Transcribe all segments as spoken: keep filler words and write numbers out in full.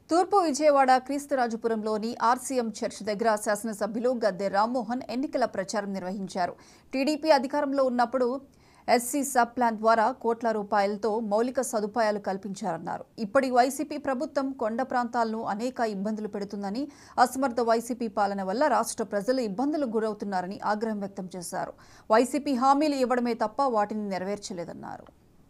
తూర్పు Vijayawada క్రీస్తురాజపురంలోని RCM church దగ్గర శాసనసభ్యులు గద్దె రామ్మోహన్ ఎన్నికల ప్రచారం నిర్వహించారు. టీడీపీ అధికారంలో ఉన్నప్పుడు ఎస్సీ సబ్ ప్లాన్ ద్వారా కోట్ల రూపాయలతో మౌలిక సదుపాయాలు కల్పించారన్నారు. ఇప్పటి వైసీపీ ప్రభుత్వం కొండ ప్రాంతాలను అనేక ఇబ్బందులు పెడుతుందని, అసమర్థ వైసీపీ పాలన వల్ల రాష్ట్ర ప్రజలు ఇబ్బందులకు గురవుతున్నారని ఆగ్రహం వ్యక్తం చేశారు. వైసీపీ హామీలు ఇవ్వడమే తప్ప వాటిని నెరవేర్చలేదన్నారు.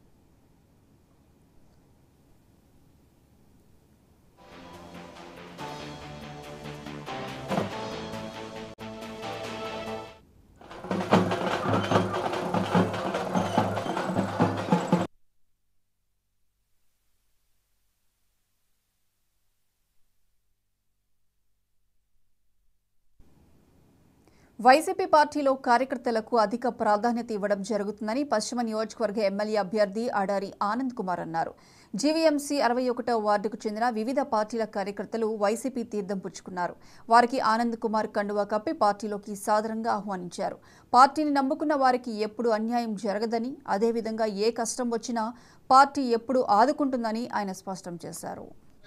వైసీపీ పార్టీలో కార్యకర్తలకు అధిక ప్రాధాన్యత ఇవ్వడం జరుగుతుందని పశ్చిమ నియోజకవర్గ ఎమ్మెల్యే అభ్యర్థి అడారి ఆనంద్ కుమార్ అన్నారు. జీవీఎంసీ అరవై ఒకటో వార్డుకు చెందిన వివిధ పార్టీల కార్యకర్తలు వైసీపీ తీర్థం పుచ్చుకున్నారు. వారికి ఆనంద్ కుమార్ కండువా కప్పి పార్టీలోకి సాదరంగా ఆహ్వానించారు. పార్టీని నమ్ముకున్న వారికి ఎప్పుడు అన్యాయం జరగదని, అదేవిధంగా ఏ కష్టం వచ్చినా పార్టీ ఎప్పుడు ఆదుకుంటుందని ఆయన స్పష్టం చేశారు.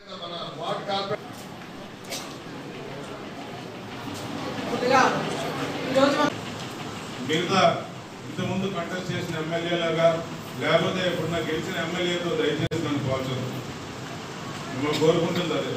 మిగతా ఇంతకుముందు కంటెస్ట్ చేసిన ఎమ్మెల్యేలాగా లేకపోతే ఇప్పుడు నాకు గెలిచిన ఎమ్మెల్యేతో దయచేసి నన్ను పోల్చదు. మిమ్మల్ని కోరుకుంటుంది అదే.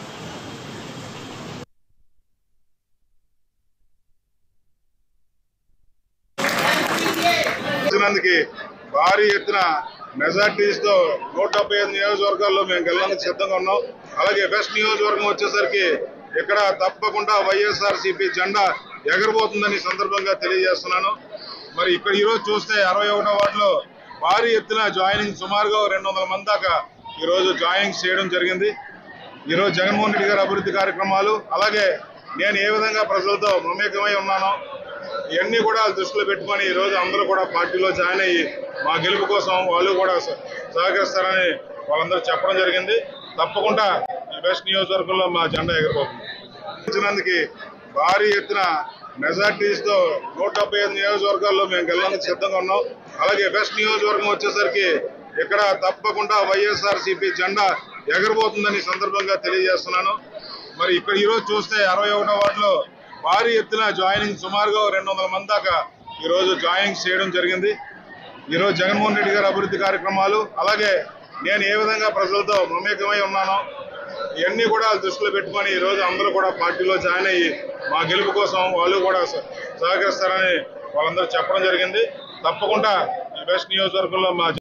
భారీ ఎత్తున మెజార్టీస్తో నూట డెబ్బై ఐదు నియోజకవర్గాల్లో మేము గెలడానికి సిద్ధంగా ఉన్నాం. అలాగే వెస్ట్ నియోజకవర్గం వచ్చేసరికి ఇక్కడ తప్పకుండా వైఎస్ఆర్సీపీ జెండా ఎగరబోతుందని సందర్భంగా తెలియజేస్తున్నాను. మరి ఇక్కడ ఈరోజు చూస్తే అరవై ఒకటో వార్డులో భారీ ఎత్తున జాయినింగ్ సుమారుగా రెండు వందల మంది దాకా ఈరోజు జాయినింగ్ చేయడం జరిగింది. ఈరోజు జగన్మోహన్ రెడ్డి గారి అభివృద్ధి కార్యక్రమాలు, అలాగే నేను ఏ విధంగా ప్రజలతో మమేకమై ఉన్నానో ఇవన్నీ కూడా దృష్టిలో పెట్టుకొని ఈరోజు అందరూ కూడా పార్టీలో జాయిన్ అయ్యి మా గెలుపు కోసం వాళ్ళు కూడా సహకరిస్తారని వాళ్ళందరూ చెప్పడం జరిగింది. తప్పకుండా వెస్ట్ నియోజకవర్గంలో మా జెండా ఎగరబోతుంది. భారీ ఎత్తున మెజార్టీస్తో నూట డెబ్బై ఐదు నియోజకవర్గాల్లో మేము గెలడానికి సిద్ధంగా ఉన్నాం. అలాగే వెస్ట్ నియోజకవర్గం వచ్చేసరికి ఇక్కడ తప్పకుండా వైఎస్ఆర్సీపీ జెండా ఎగరబోతుందని సందర్భంగా తెలియజేస్తున్నాను. మరి ఇక్కడ ఈరోజు చూస్తే అరవై ఒకటో వార్డులో భారీ ఎత్తున జాయినింగ్ సుమారుగా రెండు వందల మంది దాకా ఈరోజు జాయినింగ్ చేయడం జరిగింది. ఈరోజు జగన్మోహన్ రెడ్డి గారి అభివృద్ధి కార్యక్రమాలు, అలాగే నేను ఏ విధంగా ప్రజలతో మమేకమై ఉన్నానో ఇవన్నీ కూడా దృష్టిలో పెట్టుకొని ఈరోజు అందరూ కూడా పార్టీలో జాయిన్ అయ్యి మా గెలుపు కోసం వాళ్ళు కూడా సహకరిస్తారని వాళ్ళందరూ చెప్పడం జరిగింది. తప్పకుండా వెస్ట్ నియోజకవర్గంలో మా